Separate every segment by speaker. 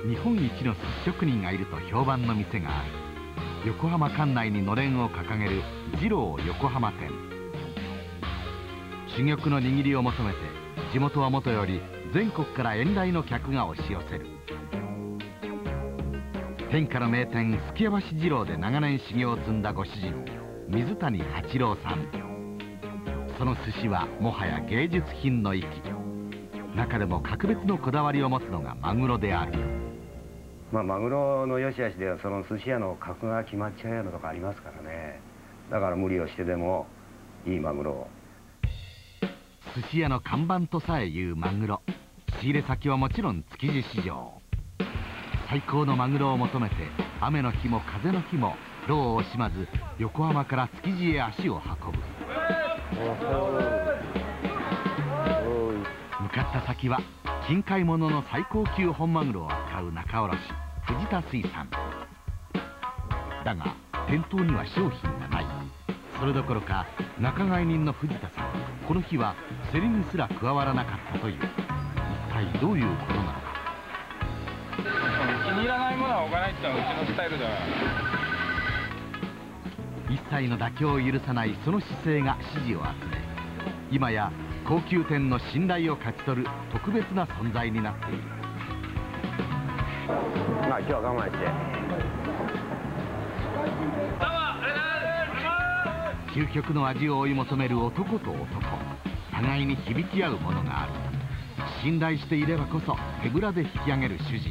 Speaker 1: 日本一の寿司職人がいると評判の店がある横浜管内にのれんを掲げる二郎横浜店。珠玉の握りを求めて地元はもとより全国から遠来の客が押し寄せる。天下の名店数寄屋橋二郎で長年修行を積んだご主人水谷八郎さん。その寿司はもはや芸術品の域。中でも格別のこだわりを持つのがマグロである。
Speaker 2: マグロの良し悪しではその寿司屋の格が決まっちゃうようなとこありますからね。だから無理をしてでもいいマグロを。
Speaker 1: 寿司屋の看板とさえいうマグロ。仕入れ先はもちろん築地市場。最高のマグロを求めて雨の日も風の日も労を惜しまず横浜から築地へ足を運ぶ。向かった先は近海物の最高級本マグロを扱う仲卸藤田水産だが、店頭には商品がない。それどころか仲買人の藤田さん、この日は競りにすら加わらなかったという。一体どういうことなのか。
Speaker 3: 気に入らないものは置かないってのはうちのスタイルだ。
Speaker 1: 一切の妥協を許さないその姿勢が支持を集め、今や高級店の信頼を勝ち取る特別な存在になっている。
Speaker 2: 今日は我慢して。
Speaker 1: 究極の味を追い求める男と男、互いに響き合うものがある。信頼していればこそ手ぶらで引き上げる主人。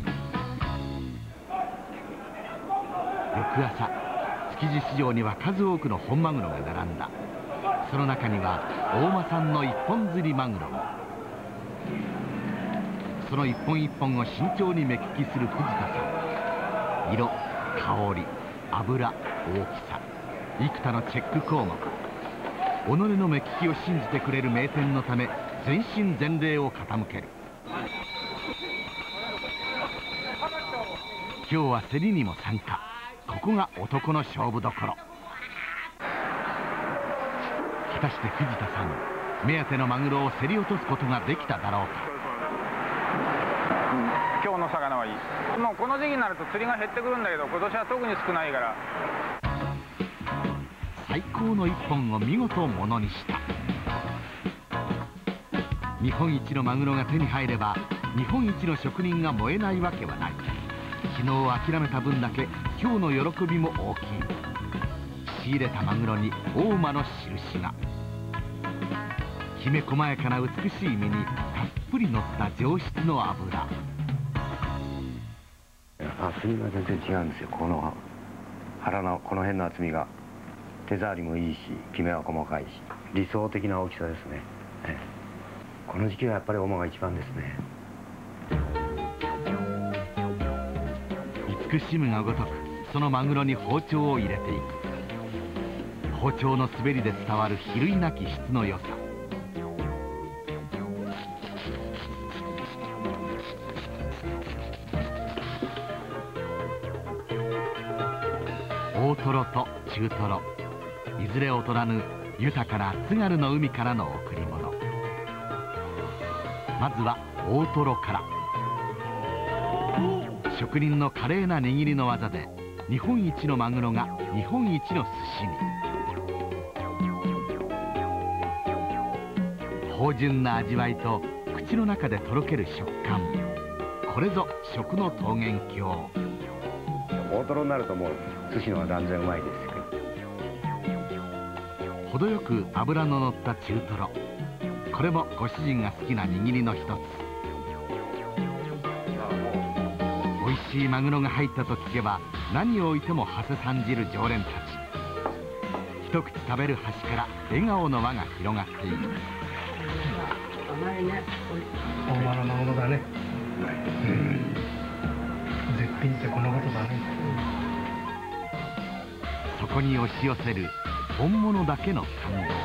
Speaker 1: 翌朝、築地市場には数多くの本マグロが並んだ。その中には大間産の一本釣りマグロも。その一本一本を慎重に目利きする藤田さん。色、香り、脂、大きさ、幾多のチェック項目。己の目利きを信じてくれる名店のため全身全霊を傾ける。今日は競りにも参加。ここが男の勝負どころ。果たして藤田さん、目当てのマグロを競り落とすことができただろうか。
Speaker 3: 今日の魚はいい。もうこの時期になると釣りが減ってくるんだけど、今年は特に少ないから。
Speaker 1: 最高の一本を見事ものにした。日本一のマグロが手に入れば日本一の職人が燃えないわけはない。昨日諦めた分だけ今日の喜びも大きい。仕入れたマグロに大間の印が。きめ細やかな美しい身にたっぷりのった上質の脂。
Speaker 2: 厚みが全然違うんですよ。この腹のこの辺の厚みが手触りもいいし、きめは細かいし、理想的な大きさですね。この時期はやっぱり大間が一番ですね。
Speaker 1: 慈しむがごとくそのマグロに包丁を入れていく。包丁の滑りで伝わる比類なき質の良さ。大トロと中トロ、いずれ劣らぬ豊かな津軽の海からの贈り物。まずは大トロから。職人の華麗な握りの技で日本一のマグロが日本一の寿司に。芳醇な味わいと口の中でとろける食感。これぞ食の桃源郷。
Speaker 2: 大トロになるともう寿司の方が断然うまいですけど。
Speaker 1: 程よく脂ののった中トロ。これもご主人が好きな握りの一つ。美味しいマグロが入ったと聞けば何を置いてもはせ参じる常連たち。一口食べる端から笑顔の輪が広がっている。
Speaker 4: 甘いね。大間のマグロだね。絶品ってこのことだね。
Speaker 1: そこに押し寄せる本物だけの感動。